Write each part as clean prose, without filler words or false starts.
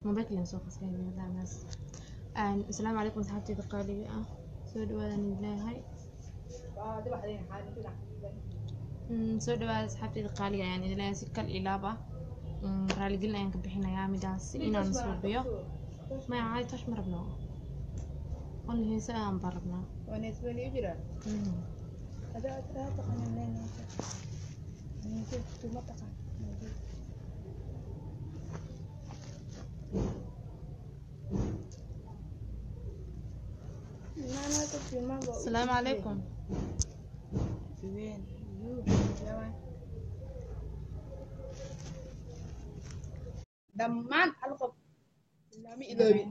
ما بكلم سوق سكاي لا ناس. السلام عليكم صحابتي القالية. soo dhawaadaan ilaahay soo dhawaada asxaabtayda qaaliga ayaan ilaahay si kal ilaab ah raaligelin ayaan ka bixinayaa midaas inaan suubiyo maya caadi tash ma rabno on heesa aan baan rabnaa السلام عليكم دمان القب لامي إلوي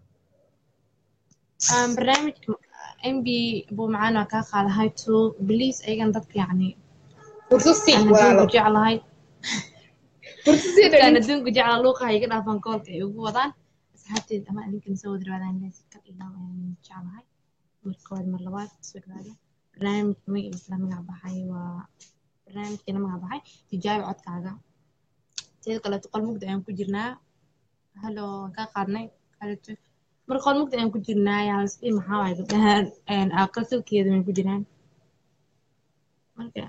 برنامج ام بي بو معانا كاخال هاي تو بليز ايغان ددك يعني فرصتي انا ولا دونك جعلهاي فرصتي كان دني دونك جعل لوقا هيغا دافان كولك اي ugu wadaan asxaabteed ama idinkan soo wadaraadaan lees kal ilaa ayaan jeclahay markood mar labaad soo dhawaada barnaamijka magaciisa magac baxay waa barnaamijkeena magac baxay tijaabi codkaaga teeda kaleeto qol mugdi ayaan ku jirnaa halo waan kaa qaadnay kaleeto marka qol mugdi ayaan ku jirnaa yaa lasdhihi maxaa waaye gabdhahan aqal salkeeda way ku jiraan marka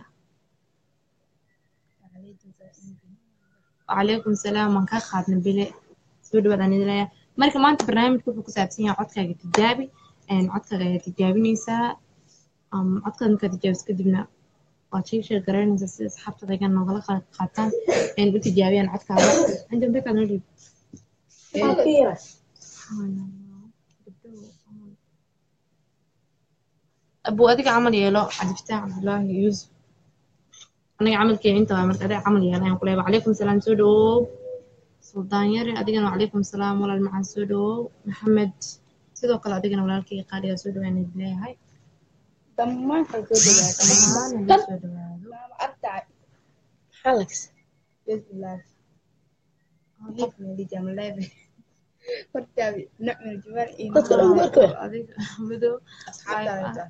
وعليكم السلام waan kaa qaadnay bile soo dhawaad aan idin leeyahay marka maanta barnaamijku wuxuu ku saabsan yahay codkaaga tijaabi codkaaga ayaa tijaabinaysaa codkaaga markaad tijaabiso kadibna waad sheeg garanaysaa sida asxaabtada aygan noogala qaataan u tijaabiyaan codkaaga anta bekaa noo dhiib abuu adiga camal yeelo cabdifataax cabdullaahi yuusuf aniga camalkeena inta waa marka adiga camal yeelo ayaan ku leeyahay wacalaykum salaam soo dhawow suldaan yare adigana wacalaykum salaam walaal macaan soo dhawow maxamed sidoo kale adigana walaalkayga qaaliga soo dhawaan idin leeyahay دمان كل dhammaan in la soo dhawaado دام أبدع xalax بسم الله qof meel jamleeb hortaabi nacmal jabal in adiga madow asxaabta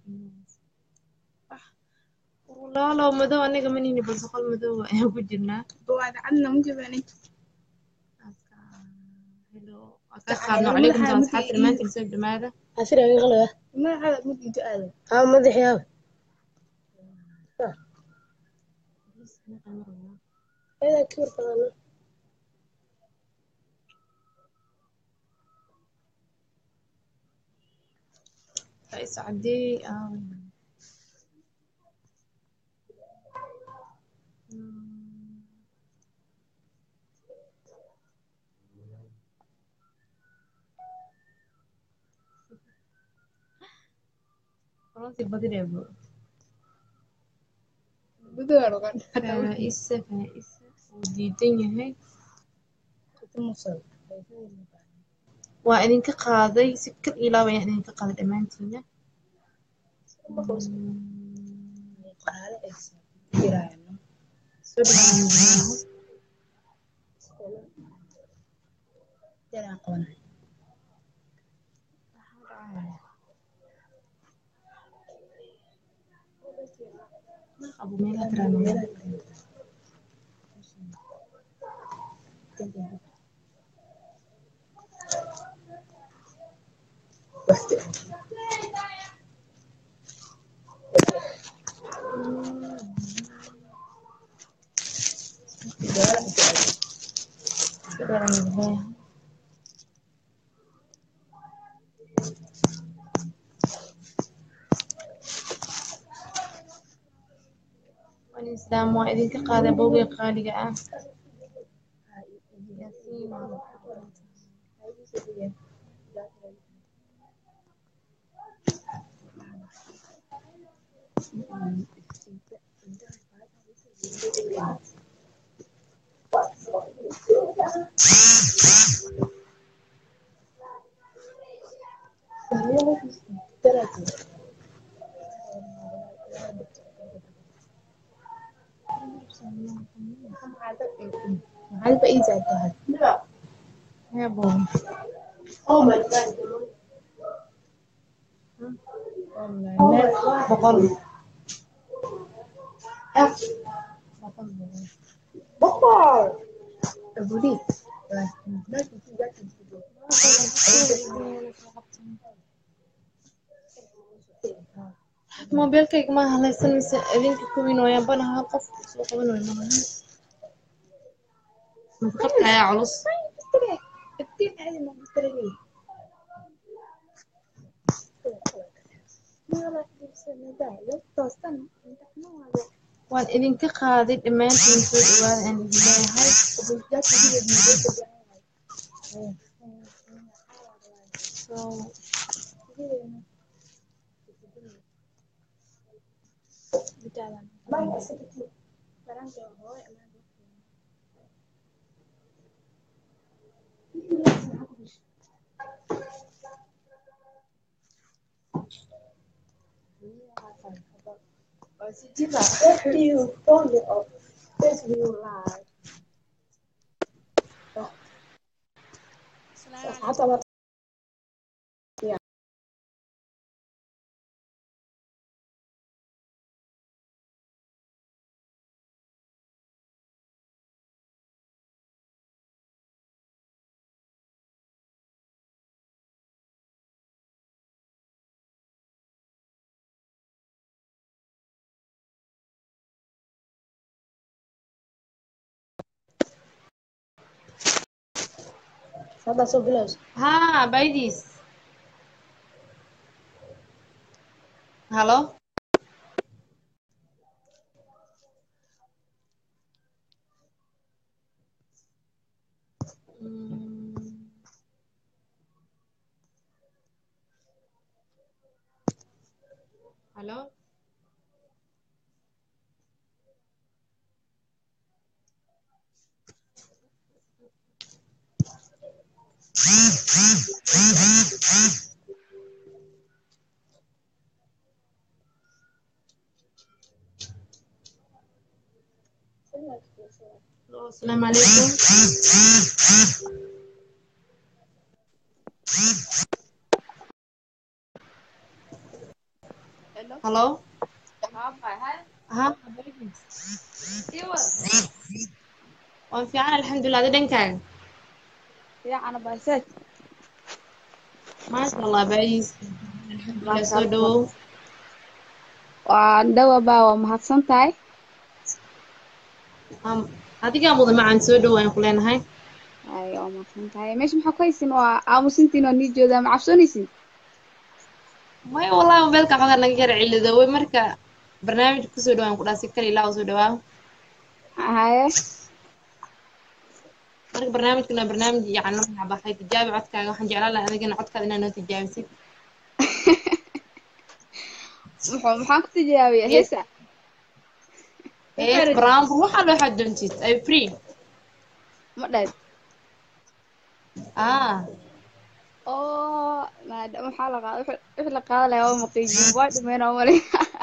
walaalow madow aniga manini balse qol madow ayaan ku jirnaa bawaada cadna mujabani qaadno calaykum salaam asxaabta dhammaantiin soo dhamaada عشرة يغلى ما هذا مد انت هذا ها مدح يا هذا كبر طبعا رئيس عدي خلاص يبقى كده يبقى بدور قد فائسة وديدين هاي المصل waa idinka qaaday si kal ilaa waan idinka qaaday dhammaantiina soo abu meela tiraano والإسلام وإذن كقاد بوغي قالي هل بقي ذاتها لا يا بو بقول بقر أبوري موبايلكayga ma halaysan mise idinka kuwiin wayaan banaha qof soo qaban way maahan qabka ayaa culus waan idinka qaaday dhammaantiin soo dhawaada aan idin leeyahay ها بايديس هالو هالو السلام عليكم هالو ها waan fiican alxamdulilah adi dhankaaga fiicana baaseed maasha allah baadiis alxamdulilah soo dhawow waa dhawabaa waa mahadsan tahay adigaa mudan macaan soo dhow aan ku leenahay ay waa mahadsan tahay meesha maxaa ku haysin waa aamusintiin oo nii joodaa ma cabsoonaysin maya wallahi mobeelka xogaa naga yar cilidooway marka barnaamijka kusoo dhawaan ku dhaha si kale ilaa soo dhawaa haye marka barnaamijkan waa barnaamij yacni magaca baxay tijaabi codkaaga waxaan jeclaan lahaa adigana codkaada inaad noo tijaabisid maxaan ku tijaabiya heesa hees baraambur waxaa loo xadoontid ay free ma dhayd oo maadaama waxaa la qaada wixii la qaada lahaa waa maqiijin waa dhumeen oo male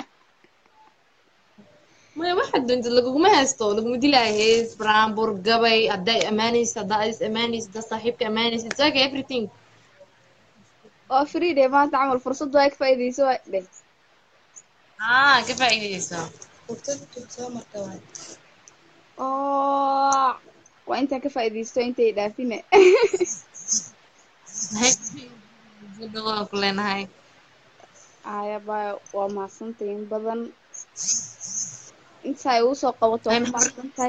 maya waxaad doontid laguguma haysto laguma dilaayo hees baraambur gabay hadday amaanaysid haddaa adis amaanaysid haddaa saaxiibka amaanaysid it's okay everything waa free day maanta camal fursad waa ka faa'iidayso waa dheh ka faa'iidayso oo waa intaan ka faa'iidaysto intay dhaafine ku leenahay ayaba waa mahadsantahin badan inta ay ugu soo qabato waa ku mahadsan tahay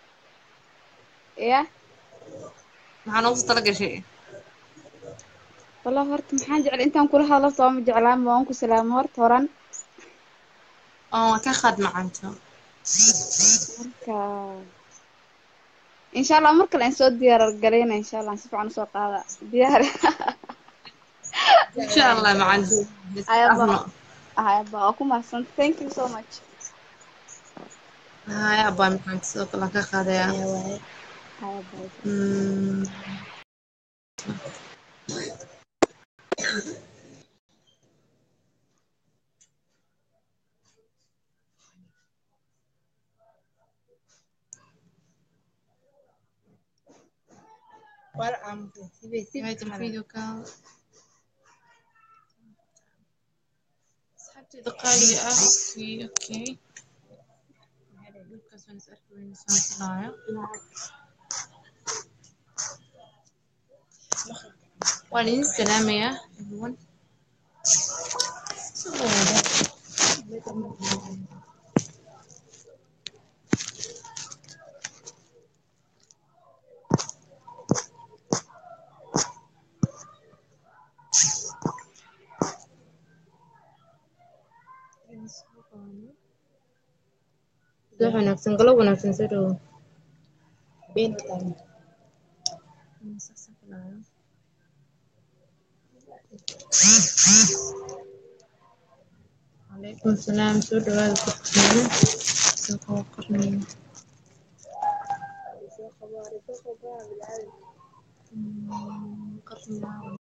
ya maxaa noogu tala gashay wallah horta maxaan jeclay intaan kula hadlo horta waa ma jeclaan waan ku salaamo horta horan waa ka khad macanto marka insha allah mar kale aan soo diyaar galayna insha allah si fiican usoo qaada diyaar insha allah macanto ayaba waa ku mahadsan thank you so much ayaba macanto sidoo kale aan ka qaadaya هاي الفيديو كان سحبت دقائق اوكي لوكاس ونسأل وين صار waan idin salaamayaa everyone. Subax wanaagsan, galab wanaagsan, soo dhawow. been u tahay Calaykum salaam, soo dhawaada dadkiina. Soo qornaya. Qornaya.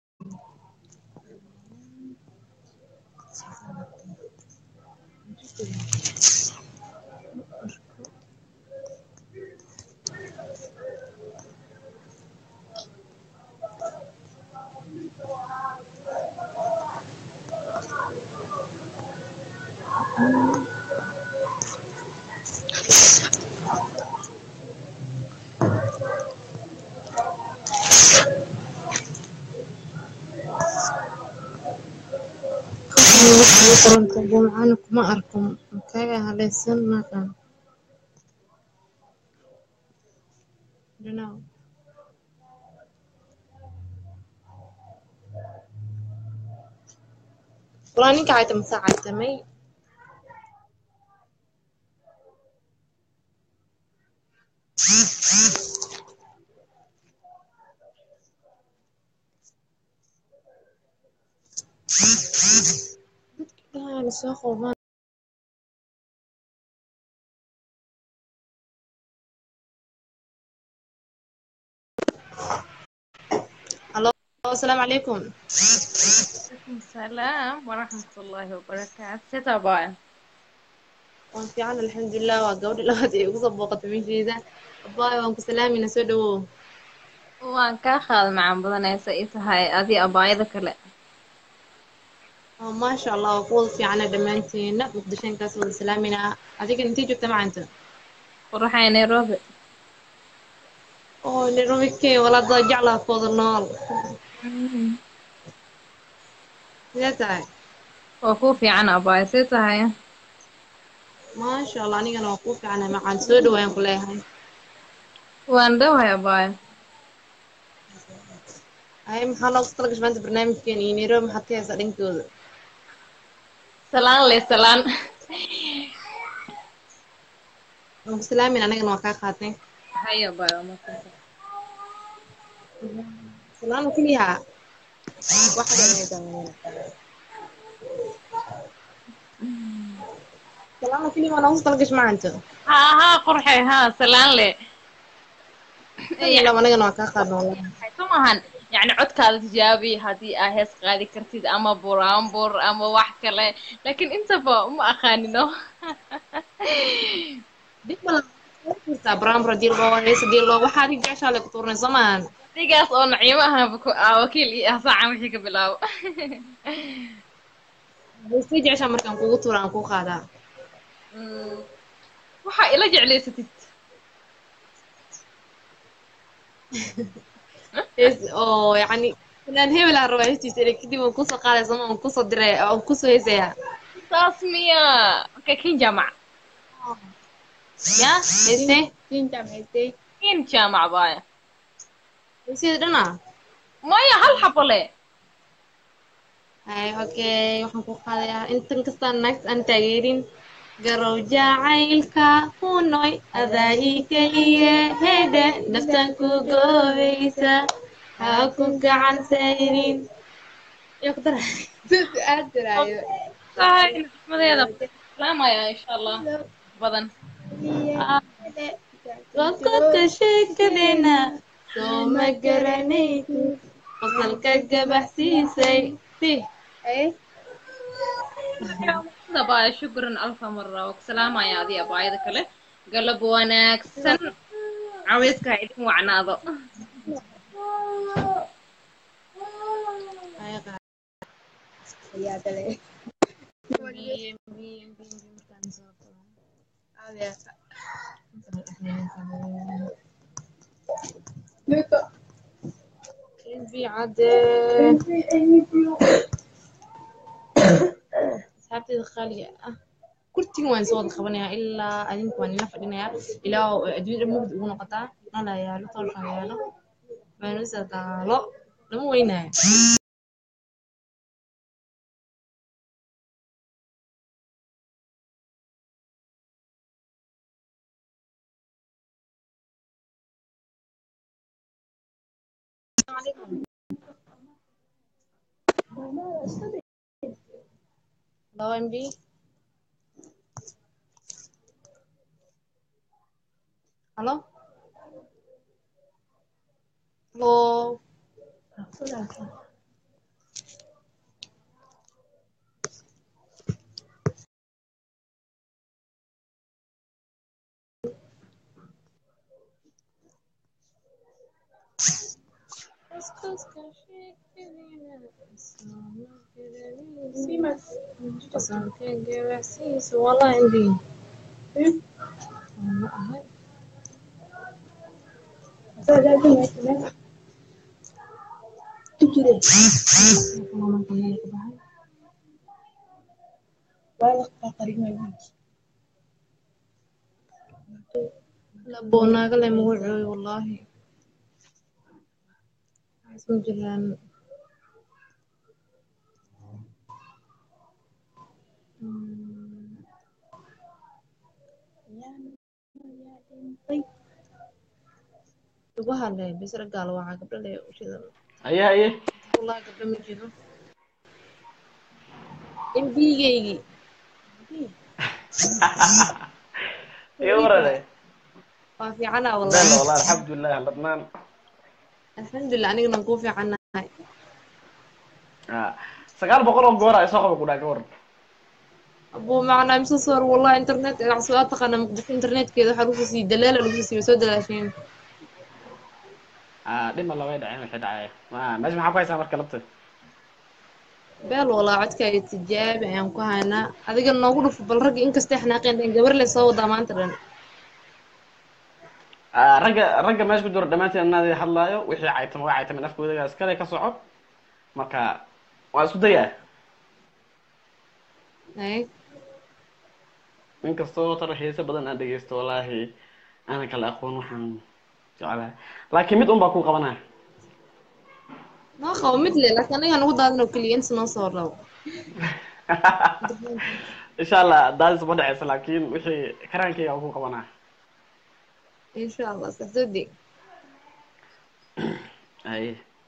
Koronto jumcana kuma arko makaaga halaysan maqan dhinaw walaa ninka cayta masaacaytamay dadka soo qoobaan halo assalaamu calaykum عليكم السلام ورحمة الله وبركاته ستة باي waan fiican alxamdulilah waa gabadha labaad ee ugu soo booqatay meesheeda abaayo waan ku salaamayna soo dhawow وان كاخذ مع بدنيسة إيتهاي أذي أبايدا كله maasha allah waa ku wada fiicana dhammaanteena muqdishoan kaas wada salaamayna adiga intee joogta macanta وروحي نيروبي oo nairobi kee walaada jeclaa kooda nool sidee tahay وكوفي عنا أباي ستهاي maasha allah anigana waa kuu fiicana macaan soo dhawaayaan ku leeyahay وان دوها أباي ay maxaa loogu talagashay maanta barnaamijkeena iyo nairobi maxaad ka heesaa dhinkooda سلام لي سلام waan ku salaamayna anagana waa kaa qaatay هيا أباي وما كنت salaano keliya salaano keliya waa loogu talagashay maanta ها قرحي ها سلام لي يعني anagana waa kaa qaadna wallahi سمعهن يعني عد كذا تجابي هذه أهس قاعدة كرتيد أما برامبر أما وحكله لكن أنت ما أخانينه dib badan jirtaa baraambara dii loo heesa dii loo waxaad jeceshaa le ku tuurnay somaan ديجاس أو نعيمها وكيل إيه ساعة وحكي بلاو heestay jeceshaa markaan kugu tuura aan kuu qaadaa waxaa ila jeclaysatid hees oo yacni inaan hebel aan rabaa heestiisa ere kadib aan kusoo qaaday sooma aan kusoo diray aan kusoo heesayaa saas miya marka kin jaamac ya heestay tintam haystay kin jaamac baaya heesyada dhana maya hal xabo le hay okay waxaan ku qaadayaa intan kastaan naagta aan taageerin garow jacaylka hunoy adaa ii keliye hedhe naftan ku goobaysa ha ku gacan sayrin iyo ku dara aad diraayo tahay nafmadeeda salaamaya insha allah badan wakodka sheekadeena soo ma garanaysid fasalka gabaxsiisay si باي شكرا ألف مرة وسلام يا ذي أبايد كله قلب وناكسن عاوزك عيدين وعناضو ayaa dale Luto. في عاد أصحابتي الخالية كرتي وين صوت خبرني إلا أدينك وين نفعلنا إلا أدين المجد ونقطع لا يا لا طرف يا لا ما ننسى لا لمو وينه لو ام بي الو الو والله عندي لا بونا قال لي موعي والله اسمه جيران lugaha le bes raggaal waxaa gabdho le ushida haye wallahi gabdho ma jiro MD-gaygii iga warane waa fiicanaa bel wallahi wallahi alxamdulilah ladnaan alxamdulilah anigana kuu fiicanahay 900 oo goor ay soo qaba ku dhaga war abuu macnaa imsa soor wallahi internet su'aal taqaana muqdisho internetkeeda waxaa lagu sii dalaala lagu sii soo dalaasheen dhima laba dhaceen wixii dhacay meesha maxaa ku haysaa marka labta beel walaa codkaaga tijaabi ayaan ku haynaa adiga noogu dhufo bal ragga inkastay xanaaqeen dhan gabar le soo wadaa maanta dhan ragga meesha ku jiro dhammaanteen inaad hadlaayo wixii caytama waa caytama afkooda iskale ka soco marka waa isku dayaa ay inkastoo tar xiisa badan aan dhegeysto wallaahi aanan kala aqoon waxaan jeclahay laakiin mid un baa ku qabanaya noo qabo mid le laakiin aniga nagu daadinoo keliya inta noo soo rabo insha allah daadis ma dhaceysa laakiin wixii karaankeyga ku qabanaya insha allah saxdadi ay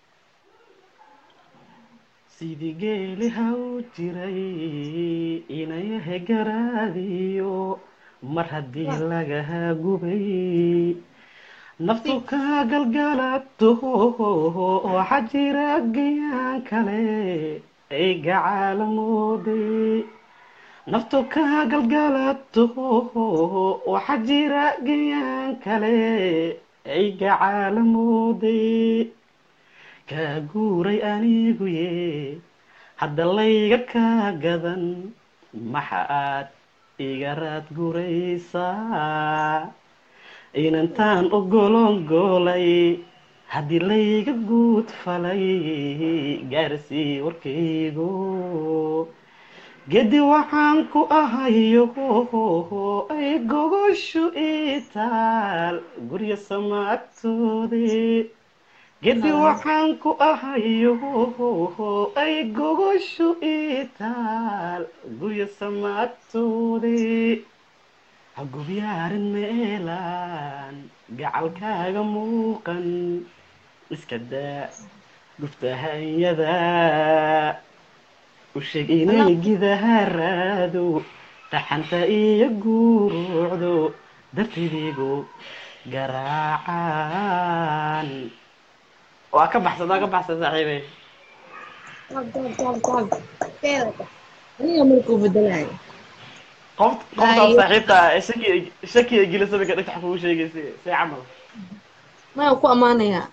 sidii geeli haw jiray inayahe garaadiyo mar haddii lagaha gubay naftu ka galgalato waxa jira gayaan kale ay gacaalamooday naftu ka galgalato waxa jira gayaan kale ay gacaalamooday ka guuray anigu ye hadda layga ka gadan maxa aad iga raad guraysaa inantaan ogolon golay haddii layga guud falay gaarsii warkaygo gedi waxaan ku ahayo ay gogoshu itaal guryo samaagtoodii gedi waxaan ku ahayo ay gogoshu itaal guryo samaagtoodii hagubyaarin meelaan gacalkaaga muuqan iska daa guftahanyada u sheeg inay gidaha raado taxanta iyo guuruucdo dartidiigu garaacaan waa ka baxsan saaxiibey aniga markuu bedelayo qofta saaxiibta shaki ay gelisay ka dhagtax kugu sheegaysay say camal maya ku ammaanayaa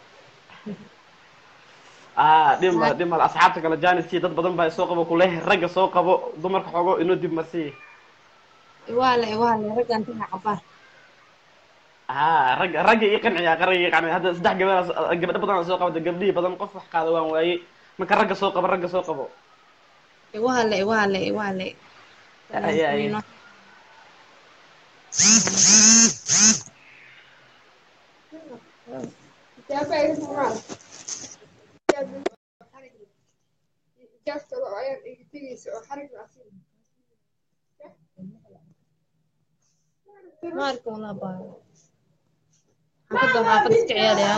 dhimal asxaabta kale janis dad badan baa soo qabo kuleh ragga soo qabo dumarka xogo inuu dib ma sii waa le raggan taha cabaar ragga ii qanciya qarriga ii qanciya hadda saddex gabadho badan soo qabata gabdhihii badan qof wax qaada waan waayey marka ragga soo qabo igu hale ay ما أعرف والله بقى حافظ iska ciyaaraya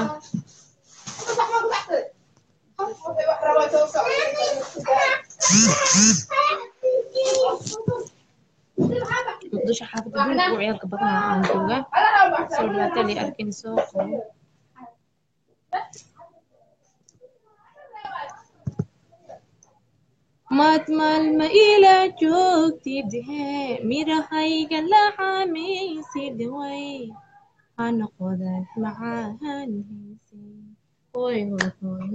muqdisho xaafadda guriga ugu ciyaalka badan aan joogaa soo dhawaataan iyo arkin soo qabo maad maalma ila joogtidhe mirahayga la xamaysidway hana qodaad macaanhaysi hoy hoy hoy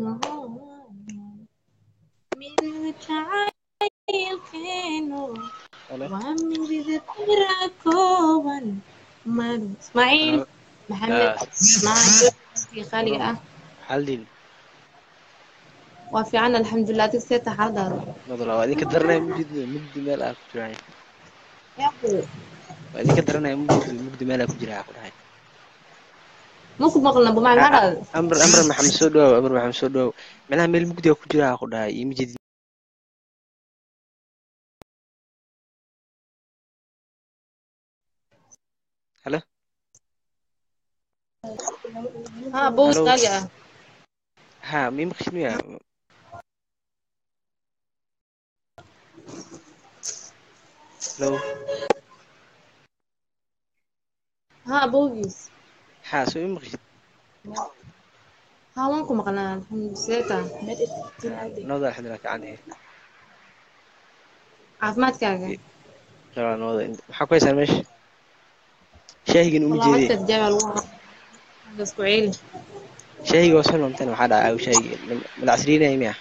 mirida jacaylkeenu waa mirida tira kooban maru ismaaciil maxamed macaanki qaaliga ah حلين waa fiican alxamdulilah adig seeta xaaladaada نضرة وهذه كدرنا مجد مال أكو جراي وهذه كدرنا مجد مال أكو جراي أكو هاي maku maqlna bumay maxaa أمر محمد سودو معناها مال مجد أكو جراي أكو هاي مجد هلا ha boos هلو qaali ah ها مين مخشنو يا هلو ha boogis ها سو مين مخشن ha waan ku maqnaa seeta نوضة الحمد لله كعنده caafimaadkaaga لا نوضة أنت حكويس أنا مش شاهي جن أمي والله جدي codka jawaal waa isku ceeli شاهي وصل ممتن وحدا أو شاهي من العشرين أيام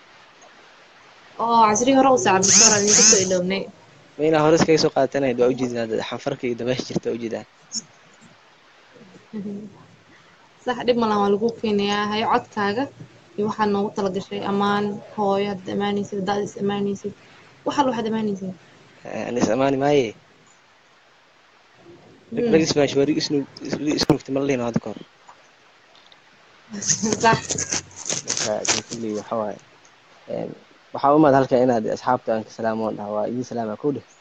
oo casri hore u saacad bisara ninka soo ilownay وين هورس كيسو قاتنا يدو أوجد هذا حنفرك إذا باش جرت أوجدها sax dhib malaha waa lagu keenayaa hayo codkaaga iyo waxaad noogu tala gashay ammaan hooyo hadda amaanaysid dad is amaanaysid waxal waxaad amaanaysid أنا سأماني معي رئيس ماشي ورئيس اسمه احتمال لنا هذا كور sax كل حواي waxaa u mahad halka inaad asxaabta aan ka salaamoon dhaha waa idin salaama ku dheh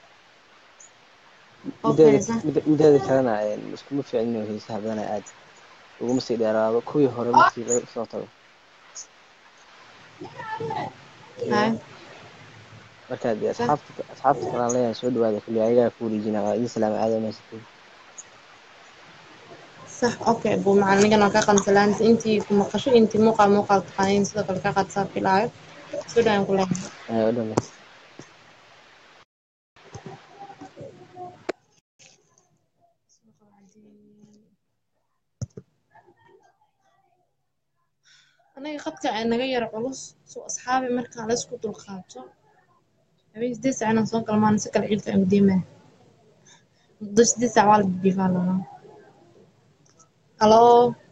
okay sax mideeda kalena iskuma fiicin inuu heesaha badana aad uguma sii dheeraado kuwii hore markii laga soo tago hay markaa dee sax asxaabta kalaan leeyahay soo dhawaada kulli ayagaa ku wareejina waa idin salaama aad wanaagsan صح اوكي بو مع نيجا كان سلانت انتي في مقشو انتي موقع تقانين سيدا كل كاقات صافي لايف سودا ينقل لهم ودنا انا خدت ان غير علوس سو اصحابي مركا على اسكو دول خاطو ابي 9 انا سو كل ما نسكر عيلت قديمه دش 9 والد بيفالا الو